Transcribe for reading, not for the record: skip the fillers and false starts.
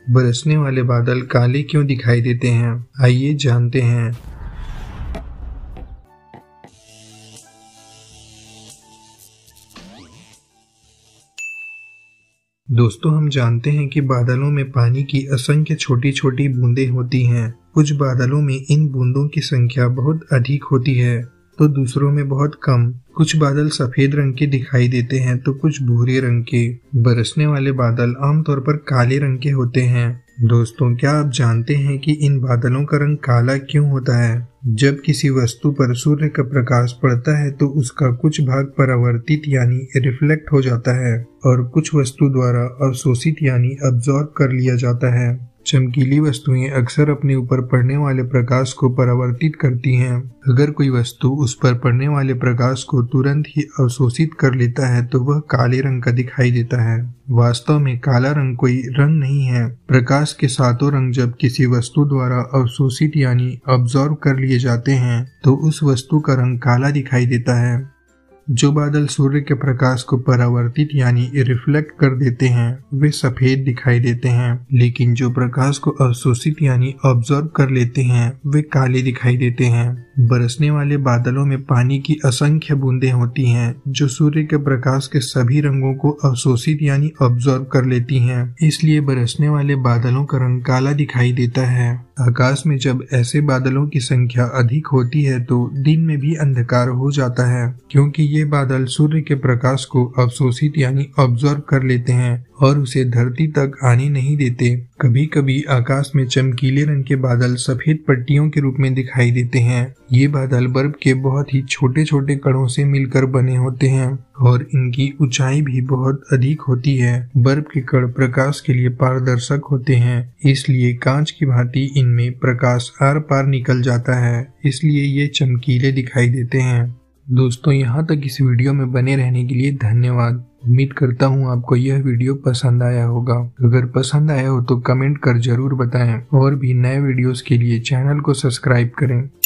बरसने वाले बादल काले क्यों दिखाई देते हैं, आइए जानते हैं। दोस्तों, हम जानते हैं कि बादलों में पानी की असंख्य छोटी छोटी बूंदें होती हैं। कुछ बादलों में इन बूंदों की संख्या बहुत अधिक होती है तो दूसरों में बहुत कम। कुछ बादल सफेद रंग के दिखाई देते हैं तो कुछ भूरे रंग के। बरसने वाले बादल आमतौर पर काले रंग के होते हैं। दोस्तों, क्या आप जानते हैं कि इन बादलों का रंग काला क्यों होता है? जब किसी वस्तु पर सूर्य का प्रकाश पड़ता है तो उसका कुछ भाग परावर्तित यानी रिफ्लेक्ट हो जाता है और कुछ वस्तु द्वारा अवशोषित यानी अब्जॉर्ब कर लिया जाता है। चमकीली वस्तुएं अक्सर अपने ऊपर पड़ने वाले प्रकाश को परावर्तित करती हैं। अगर कोई वस्तु उस पर पड़ने वाले प्रकाश को तुरंत ही अवशोषित कर लेता है तो वह काले रंग का दिखाई देता है। वास्तव में काला रंग कोई रंग नहीं है। प्रकाश के सातों रंग जब किसी वस्तु द्वारा अवशोषित यानी अब्जॉर्ब कर लिए जाते हैं तो उस वस्तु का रंग काला दिखाई देता है। जो बादल सूर्य के प्रकाश को परावर्तित यानी रिफ्लेक्ट कर देते हैं वे सफेद दिखाई देते हैं, लेकिन जो प्रकाश को अवशोषित यानी ऑब्जर्व कर लेते हैं वे काले दिखाई देते हैं। बरसने वाले बादलों में पानी की असंख्य बूंदें होती हैं जो सूर्य के प्रकाश के सभी रंगों को अवशोषित यानी ऑब्जर्व कर लेती हैं। इसलिए बरसने वाले बादलों का रंग काला दिखाई देता है। आकाश में जब ऐसे बादलों की संख्या अधिक होती है तो दिन में भी अंधकार हो जाता है, क्योंकि ये बादल सूर्य के प्रकाश को अवशोषित यानी ऑब्जर्व कर लेते हैं और उसे धरती तक आने नहीं देते। कभी कभी आकाश में चमकीले रंग के बादल सफेद पट्टियों के रूप में दिखाई देते हैं। ये बादल बर्फ के बहुत ही छोटे छोटे कणों से मिलकर बने होते हैं और इनकी ऊंचाई भी बहुत अधिक होती है। बर्फ के कण प्रकाश के लिए पारदर्शक होते हैं, इसलिए कांच की भांति इनमें प्रकाश आर पार निकल जाता है, इसलिए ये चमकीले दिखाई देते हैं। दोस्तों, यहाँ तक इस वीडियो में बने रहने के लिए धन्यवाद। उम्मीद करता हूँ आपको यह वीडियो पसंद आया होगा। अगर पसंद आया हो तो कमेंट कर जरूर बताएं और भी नए वीडियोस के लिए चैनल को सब्सक्राइब करें।